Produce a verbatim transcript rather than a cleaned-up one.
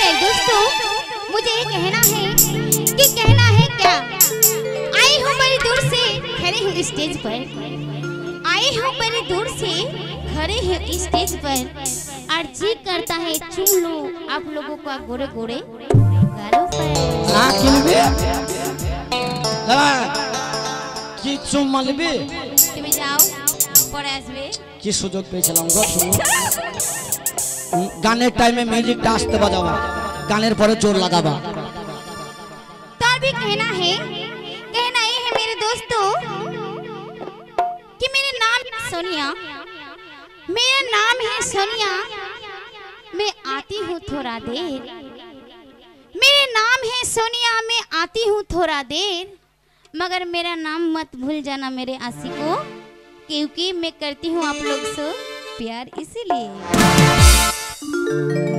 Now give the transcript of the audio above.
मेरे दोस्तों, मुझे ये कहना है कि कहना है क्या। आई हूँ बड़ी दूर से, खड़े हूँ स्टेज पर। आई हूँ बड़ी दूर से, खड़े हैं स्टेज पर। और जी करता है चुम लो आप लोगों का गोरे गोरे गालों पर। हाँ किलबे, कि चुम मलबे। तुम्हें जाओ पढ़े आसबे। कि सुजोग पे चलाऊंगा सुनो। गाने टाइम में म्यूजिक डांसते बजावा, गाने पर जोर लगावा। तो भी कहना है, कहना ये है मेरे दोस्तों कि मेरा नाम सोनिया, मेरा नाम है सोनिया। मैं आती हूँ थोड़ा देर, मेरा नाम है सोनिया। मैं आती हूँ थोड़ा देर, मगर मेरा नाम मत भूल जाना मेरे आशिकों, क्योंकि मैं करती हूँ आप लोग से प्यार इसीलिए।